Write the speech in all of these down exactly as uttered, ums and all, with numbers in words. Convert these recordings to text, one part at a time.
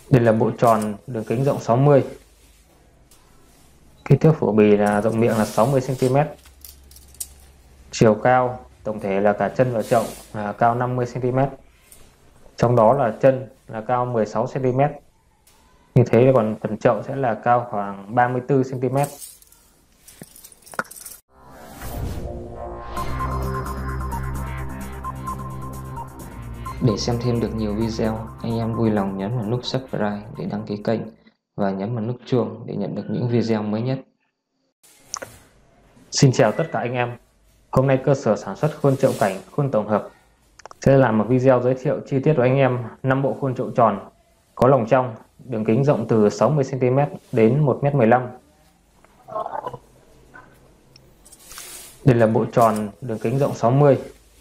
Đây là bộ tròn đường kính rộng sáu mươi. Kích thước phổ bì là rộng miệng là sáu mươi xăng ti mét. Chiều cao tổng thể là cả chân và chậu là cao năm mươi xăng ti mét. Trong đó là chân là cao mười sáu xăng ti mét. Như thế còn phần chậu sẽ là cao khoảng ba mươi tư xăng ti mét. Để xem thêm được nhiều video, anh em vui lòng nhấn vào nút subscribe để đăng ký kênh và nhấn vào nút chuông để nhận được những video mới nhất. Xin chào tất cả anh em. Hôm nay cơ sở sản xuất khuôn chậu cảnh, khuôn tổng hợp sẽ làm một video giới thiệu chi tiết của anh em năm bộ khuôn chậu tròn có lồng trong, đường kính rộng từ sáu mươi xăng ti mét đến một mét mười lăm. Đây là bộ tròn đường kính rộng sáu mươi.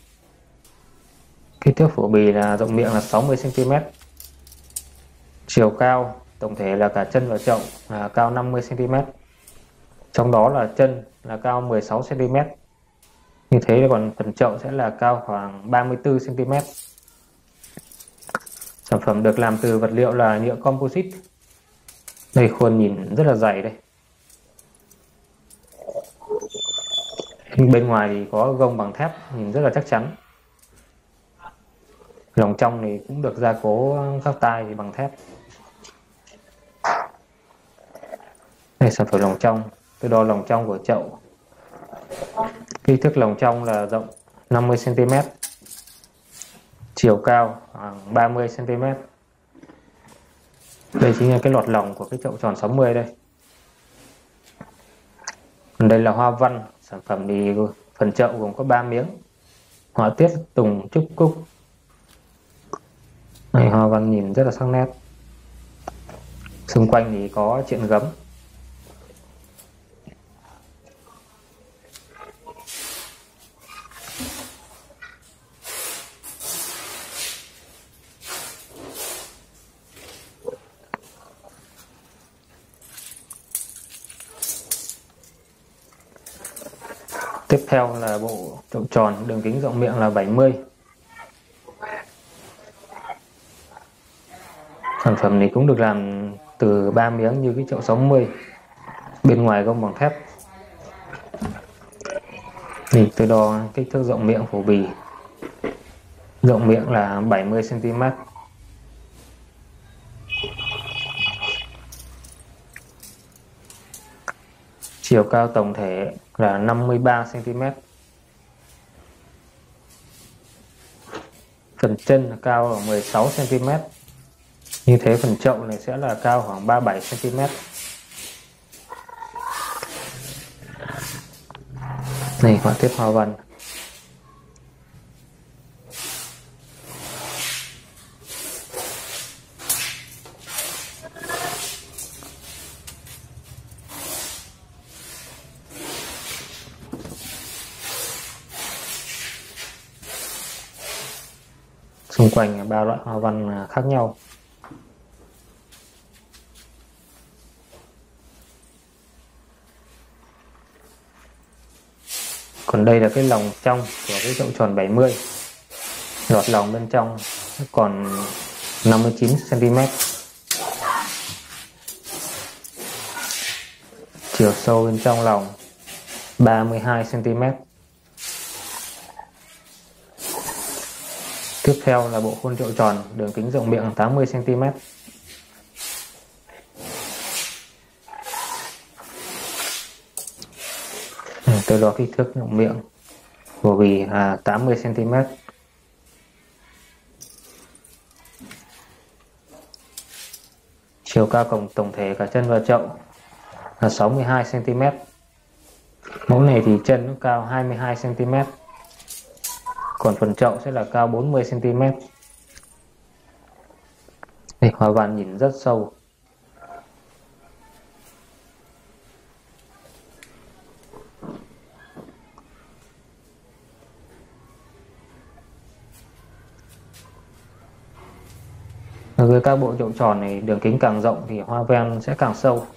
Kích thước phổ bì là rộng miệng là sáu mươi xăng ti mét. Chiều cao tổng thể là cả chân và chậu là cao năm mươi xăng ti mét. Trong đó là chân là cao mười sáu xăng ti mét. Như thế còn phần chậu sẽ là cao khoảng ba mươi tư xăng ti mét. Sản phẩm được làm từ vật liệu là nhựa composite. Đây, khuôn nhìn rất là dày đây. Bên ngoài thì có gông bằng thép, nhìn rất là chắc chắn. Lồng trong thì cũng được gia cố các tai thì bằng thép. Đây, sản phẩm lồng trong. Tôi đo lồng trong của chậu. Kích thước lồng trong là rộng năm mươi xăng ti mét. Chiều cao khoảng ba mươi xăng ti mét. Đây chính là cái lọt lồng của cái chậu tròn sáu mươi đây. Còn đây là hoa văn. Sản phẩm thì phần chậu gồm có ba miếng. Họa tiết tùng trúc cúc. Này, hoa văn nhìn rất là sắc nét. Xung quanh thì có chuyện gấm. Tiếp theo là bộ chậu tròn đường kính rộng miệng là bảy mươi. Sản phẩm này cũng được làm từ ba miếng như cái chậu sáu mươi. Bên ngoài gông bằng thép. Thì tôi đo kích thước rộng miệng phổ bì. Rộng miệng là bảy mươi xăng ti mét. Chiều cao tổng thể là năm mươi ba xăng ti mét. Phần chân là cao ở mười sáu xăng ti mét. Như thế phần chậu này sẽ là cao khoảng ba mươi bảy xăng ti mét. Này, họa tiết hoa văn. Xung quanh ba loại hoa văn khác nhau. Còn đây là cái lồng trong của cái chậu tròn bảy mươi. Lọt lồng bên trong còn năm mươi chín xăng ti mét. Chiều sâu bên trong lồng ba mươi hai xăng ti mét. Tiếp theo là bộ khuôn chậu tròn đường kính rộng miệng tám mươi xăng ti mét. Tôi đo kích thước rộng miệng của bì là tám mươi xăng ti mét. Chiều cao tổng tổng thể cả chân và chậu là sáu mươi hai xăng ti mét. Mẫu này thì chân nó cao hai mươi hai xăng ti mét. Còn phần chậu sẽ là cao bốn mươi xăng ti mét. Đây, hoa văn nhìn rất sâu. Đối với các bộ chậu tròn này, đường kính càng rộng thì hoa ven sẽ càng sâu.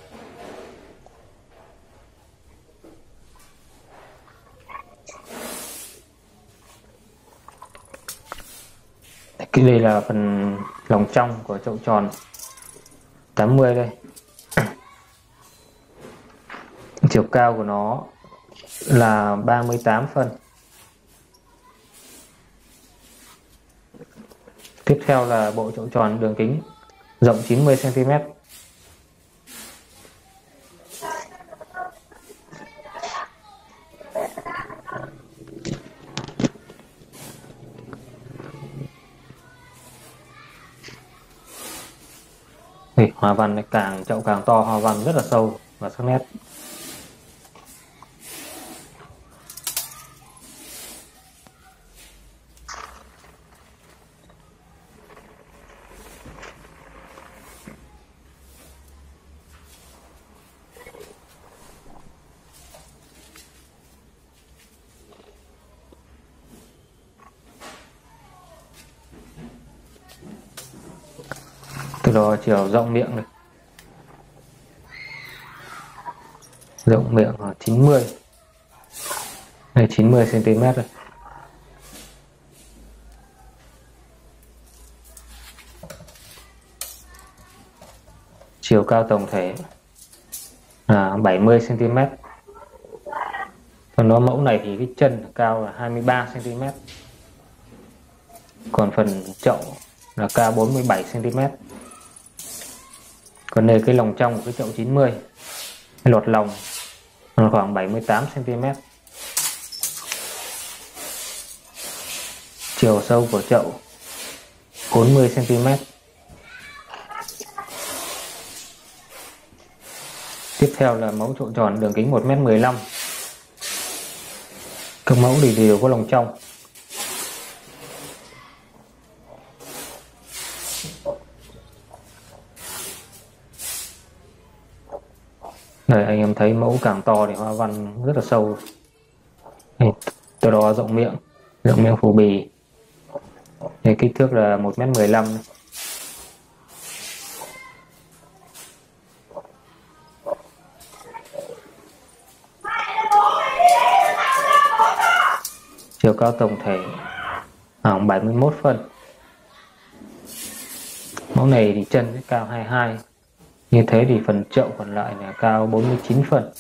Đây là phần lồng trong của chậu tròn. tám mươi đây. Chiều cao của nó là ba mươi tám phân. Tiếp theo là bộ chậu tròn đường kính rộng chín mươi xăng ti mét. Thì hoa văn này càng chậu càng to, hoa văn rất là sâu và sắc nét. Từ đó chiều rộng miệng này, rộng miệng là chín mươi, đây chín mươi xăng ti mét rồi. Chiều cao tổng thể là bảy mươi xăng ti mét. Còn nó mẫu này thì cái chân cao là hai mươi ba xăng ti mét. Còn phần chậu là cao bốn mươi bảy xăng ti mét. Còn đây cái lồng trong của cái chậu chín mươi, cái lọt lòng là khoảng bảy mươi tám xăng ti mét. Chiều sâu của chậu bốn mươi xăng ti mét. Tiếp theo là mẫu chậu tròn đường kính một mét mười lăm. Các mẫu thì đều có lồng trong. Đây anh em thấy mẫu càng to thì hoa văn rất là sâu. Đây, từ đó rộng miệng, rộng miệng phủ bì. Đây, kích thước là một mét mười lăm. Chiều cao tổng thể khoảng bảy mươi mốt phân. Mẫu này thì chân cao hai mươi hai. Như thế thì phần chậu còn lại là cao bốn mươi chín phân.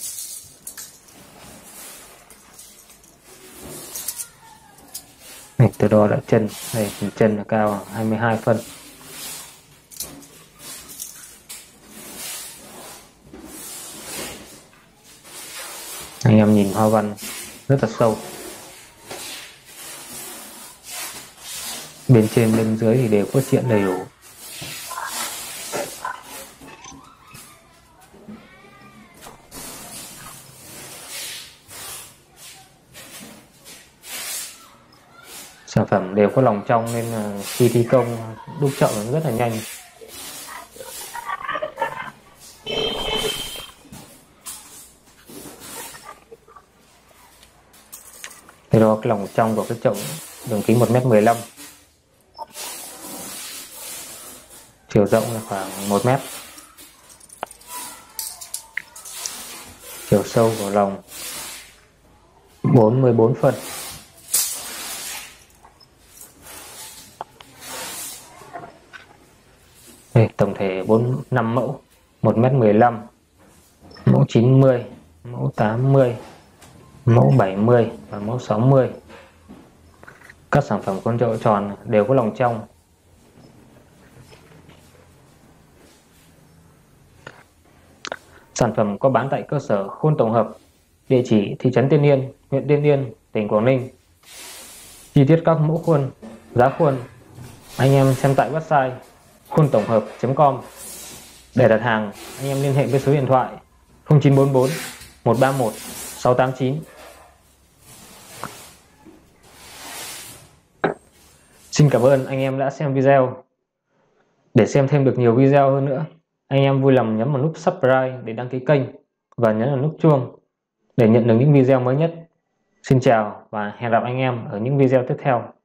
Này, từ đó là chân, đây phần chân là cao hai mươi hai phân. Anh em nhìn hoa văn rất là sâu. Bên trên bên dưới thì đều có triện đầy đủ. Sản phẩm đều có lòng trong nên là khi thi công đúc chậu nó rất là nhanh. Thế đó cái lòng trong của cái chậu đường kính một mét mười lăm. Chiều rộng là khoảng một mét. Chiều sâu của lòng bốn mươi bốn phân. Đây, tổng thể bốn năm mẫu, một mét mười lăm, mẫu chín mươi, mẫu tám mươi, mẫu bảy mươi và mẫu sáu mươi. Các sản phẩm con chậu tròn đều có lòng trong. Sản phẩm có bán tại cơ sở Khôn Tổng Hợp, địa chỉ thị trấn Tiên Yên, huyện Tiên Yên, tỉnh Quảng Ninh. Chi tiết các mẫu khuôn, giá khuôn anh em xem tại website khôn tổng hợp chấm com. Để đặt hàng, anh em liên hệ với số điện thoại không chín bốn bốn một ba một sáu tám chín. Xin cảm ơn anh em đã xem video. Để xem thêm được nhiều video hơn nữa, anh em vui lòng nhấn vào nút subscribe để đăng ký kênh và nhấn vào nút chuông để nhận được những video mới nhất. Xin chào và hẹn gặp anh em ở những video tiếp theo.